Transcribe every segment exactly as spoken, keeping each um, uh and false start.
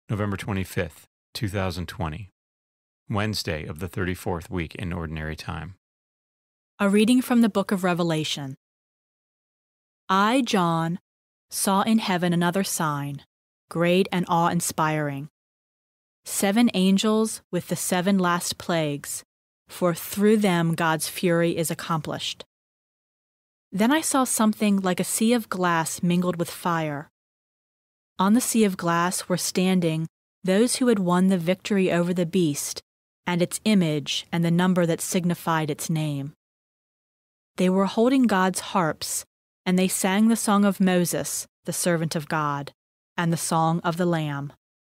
November twenty-fifth, two thousand twenty, Wednesday of the thirty-fourth week in Ordinary Time. A reading from the book of Revelation. I, John, saw in heaven another sign, great and awe-inspiring. Seven angels with the seven last plagues, for through them God's fury is accomplished. Then I saw something like a sea of glass mingled with fire. On the sea of glass were standing those who had won the victory over the beast and its image and the number that signified its name. They were holding God's harps, and they sang the song of Moses, the servant of God, and the song of the Lamb.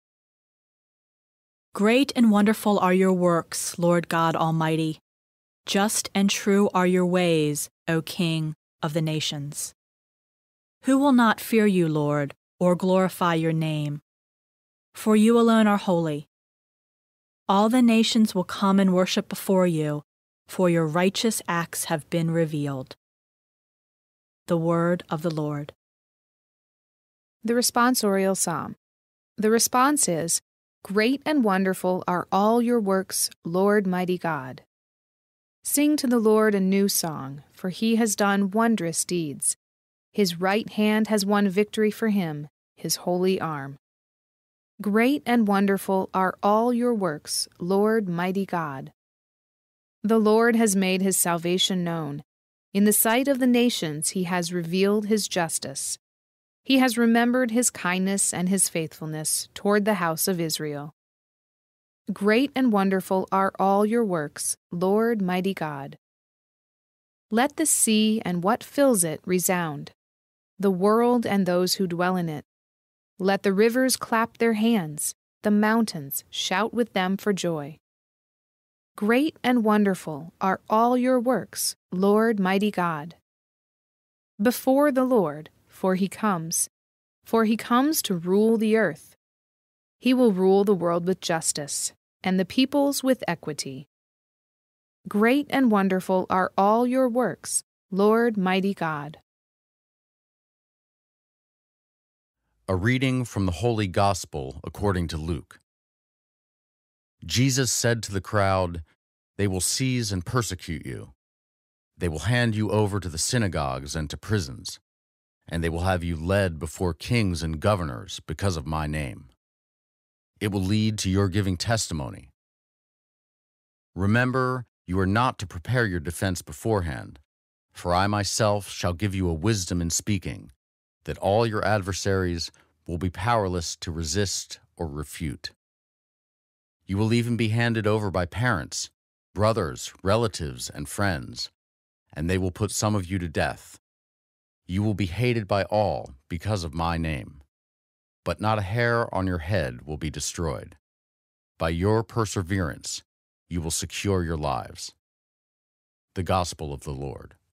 Great and wonderful are your works, Lord God Almighty. Just and true are your ways, O King of the nations. Who will not fear you, Lord, or glorify your name? For you alone are holy. All the nations will come and worship before you, for your righteous acts have been revealed. The word of the Lord. The responsorial psalm. The response is, Great and wonderful are all your works, Lord mighty God. Sing to the Lord a new song, for he has done wondrous deeds. His right hand has won victory for him, his holy arm. Great and wonderful are all your works, Lord mighty God. The Lord has made his salvation known. In the sight of the nations he has revealed his justice. He has remembered his kindness and his faithfulness toward the house of Israel. Great and wonderful are all your works, Lord mighty God. Let the sea and what fills it resound, the world and those who dwell in it. Let the rivers clap their hands, the mountains shout with them for joy. Great and wonderful are all your works, Lord mighty God. Before the Lord, for he comes, for he comes to rule the earth. He will rule the world with justice, and the peoples with equity. Great and wonderful are all your works, Lord mighty God. A reading from the Holy Gospel according to Luke. Jesus said to the crowd, "They will seize and persecute you. They will hand you over to the synagogues and to prisons, and they will have you led before kings and governors because of my name. It will lead to your giving testimony. Remember, you are not to prepare your defense beforehand, for I myself shall give you a wisdom in speaking, that all your adversaries will be powerless to resist or refute. You will even be handed over by parents, brothers, relatives, and friends, and they will put some of you to death. You will be hated by all because of my name, but not a hair on your head will be destroyed. By your perseverance, you will secure your lives." The Gospel of the Lord.